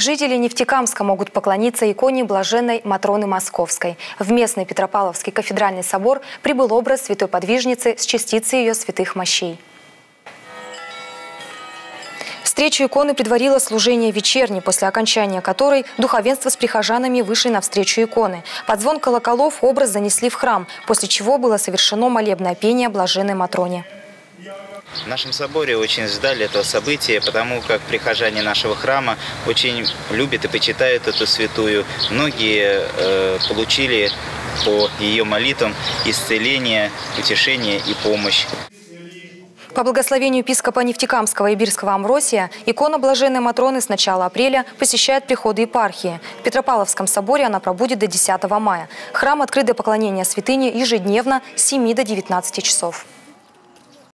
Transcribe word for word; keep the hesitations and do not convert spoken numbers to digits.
Жители Нефтекамска могут поклониться иконе блаженной Матроны Московской. В местный Петропавловский кафедральный собор прибыл образ святой подвижницы с частицей ее святых мощей. Встречу иконы предварило служение вечерней, после окончания которой духовенство с прихожанами вышли навстречу иконы. Под звон колоколов образ занесли в храм, после чего было совершено молебное пение блаженной Матроне. В нашем соборе очень ждали этого события, потому как прихожане нашего храма очень любят и почитают эту святую. Многие э, получили по ее молитвам исцеление, утешение и помощь. По благословению епископа Нефтекамского и Бирского Амвросия, икона блаженной Матроны с начала апреля посещает приходы епархии. В Петропавловском соборе она пробудет до десятого мая. Храм открыт для поклонения святыни ежедневно с семи до девятнадцати часов.